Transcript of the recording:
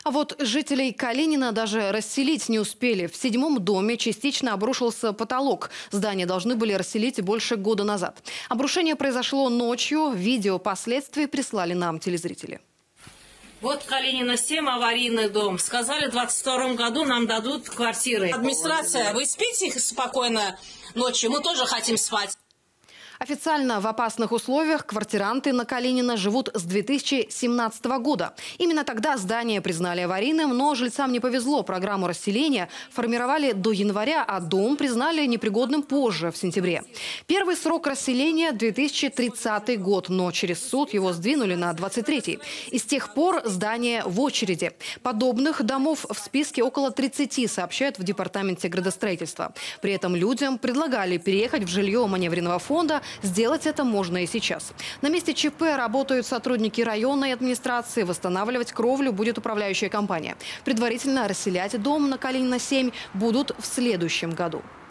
А вот жителей Калинина даже расселить не успели. В 7-м доме частично обрушился потолок. Здание должны были расселить больше года назад. Обрушение произошло ночью. Видео последствий прислали нам телезрители. Вот Калинина 7, аварийный дом. Сказали, в 2022 году нам дадут квартиры. Администрация, вы спите спокойно ночью? Мы тоже хотим спать. Официально в опасных условиях квартиранты на Калинина живут с 2017 года. Именно тогда здание признали аварийным, но жильцам не повезло. Программу расселения формировали до января, а дом признали непригодным позже, в сентябре. Первый срок расселения – 2030 год, но через суд его сдвинули на 23-й. И с тех пор здание в очереди. Подобных домов в списке около 30, сообщают в департаменте градостроительства. При этом людям предлагали переехать в жилье маневренного фонда. Сделать это можно и сейчас. На месте ЧП работают сотрудники районной администрации. Восстанавливать кровлю будет управляющая компания. Предварительно расселять дом на Калинина 7 будут в следующем году.